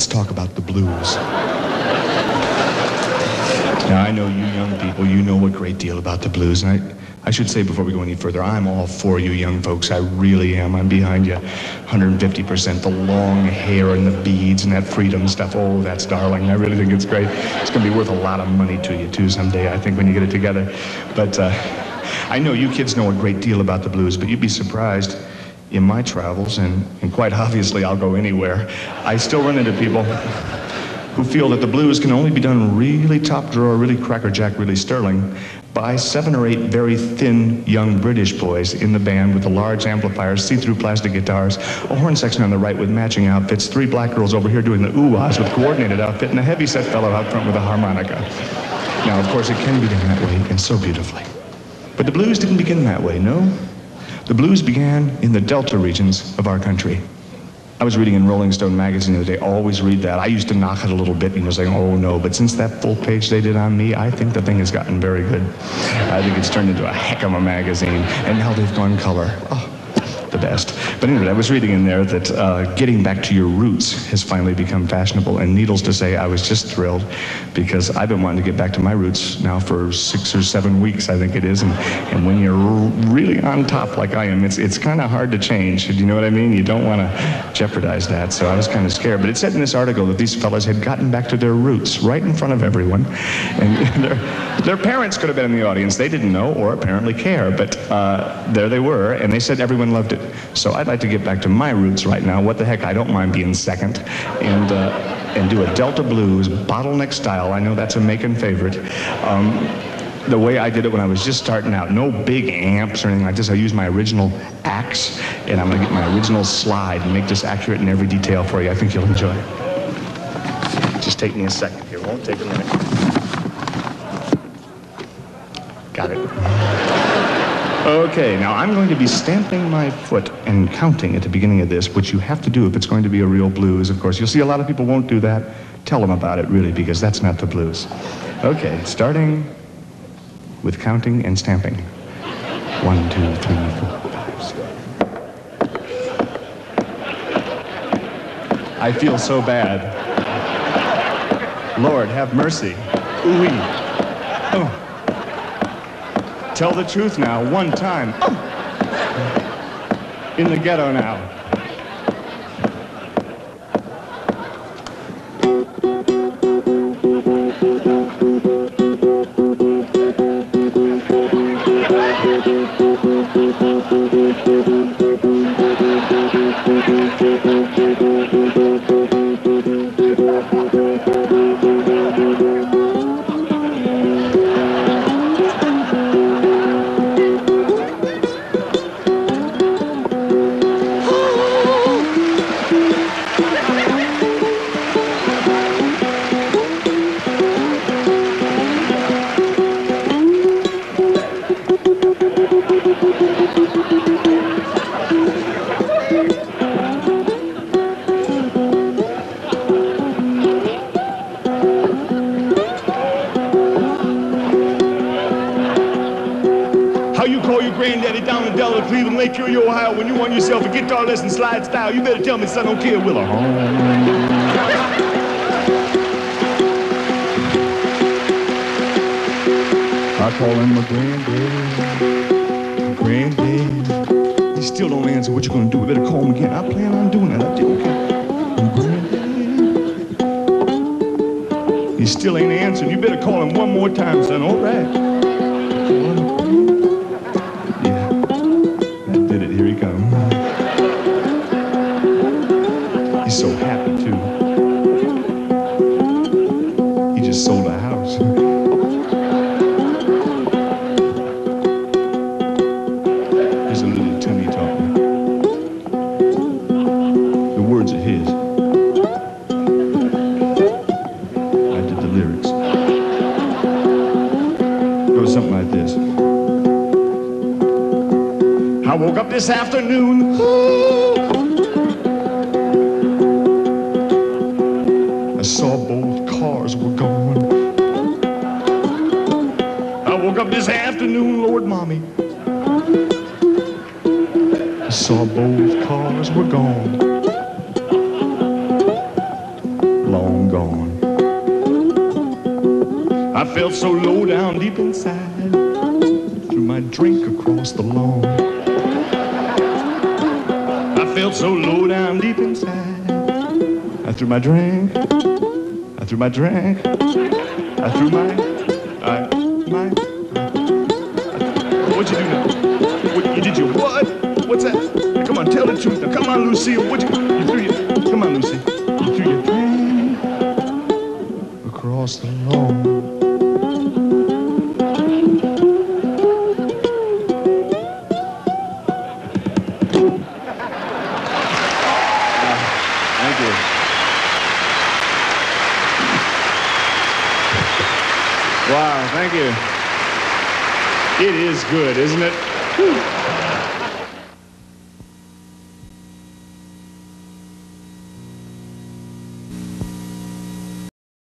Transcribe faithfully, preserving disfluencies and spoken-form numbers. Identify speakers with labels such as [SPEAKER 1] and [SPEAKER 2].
[SPEAKER 1] let's talk about the blues. Now, I know you young people, you know a great deal about the blues, and I, I should say before we go any further, I'm all for you young folks. I really am. I'm behind you one hundred fifty percent. The long hair and the beads and that freedom stuff, oh, that's darling. I really think it's great. It's going to be worth a lot of money to you, too, someday, I think, when you get it together. But uh, I know you kids know a great deal about the blues, but you'd be surprised. In my travels, and, and quite obviously I'll go anywhere, I still run into people who feel that the blues can only be done really top drawer, really crackerjack, really sterling by seven or eight very thin young British boys in the band with the large amplifiers, see-through plastic guitars, a horn section on the right with matching outfits, three black girls over here doing the ooh-ahs with coordinated outfit, and a heavy-set fellow out front with a harmonica. Now, of course, it can be done that way, and so beautifully. But the blues didn't begin that way, no? The blues began in the Delta regions of our country. I was reading in Rolling Stone magazine the other day, always read that. I used to knock it a little bit, you know, saying, oh no, but since that full page they did on me, I think the thing has gotten very good. I think it's turned into a heck of a magazine, and now they've gone color. Oh, the best. But anyway, I was reading in there that uh, getting back to your roots has finally become fashionable, and needless to say, I was just thrilled because I've been wanting to get back to my roots now for six or seven weeks, I think it is, and, and when you're really on top like I am, it's it's kind of hard to change. Do you know what I mean? You don't want to jeopardize that, so I was kind of scared. But it said in this article that these fellas had gotten back to their roots right in front of everyone, and their, their parents could have been in the audience. They didn't know or apparently care, but uh, there they were, and they said everyone loved it. So I'd like to get back to my roots right now. What the heck, I don't mind being second, and uh, and do a Delta Blues bottleneck style. I know that's a Macon favorite. Um, the way I did it when I was just starting out, no big amps or anything like this. I used my original axe, and I'm gonna get my original slide and make this accurate in every detail for you. I think you'll enjoy it. Just take me a second here. Won't take a minute. Got it. Okay, now I'm going to be stamping my foot and counting at the beginning of this, which you have to do if it's going to be a real blues, of course. You'll see a lot of people won't do that. Tell them about it, really, because that's not the blues. Okay, starting with counting and stamping. One, two, three, four, five, six. I feel so bad. Lord, have mercy. Ooh-wee. Oh. Tell the truth now, one time. Oh. In the ghetto now. Lake Erie, Ohio, when you want yourself a guitar lesson slide style, you better tell me, son, don't care, will I? I call him my granddad, granddad. He still don't answer. What you gonna do? We better call him again. I plan on doing that. I do, okay. Granddad. He still ain't answering. You better call him one more time, son. All right. He's so happy, too. He just sold a house. There's a little tummy talking. The words are his. I did the lyrics. It goes something like this. I woke up this afternoon. I saw both cars were gone. I woke up this afternoon, Lord Mommy. I saw both cars were gone. felt so low down deep inside. Threw my drink across the lawn. I felt so low down deep inside. I threw my drink. I threw my drink. I threw my. I. My. What'd you do now? What, you did your what? What's that? Now, come on, tell the truth. Now, come on, Lucille. What you? You threw your. Come on, Lucy. You threw your drink across the lawn. Thank you. Wow, thank you. It is good, isn't it? Whew.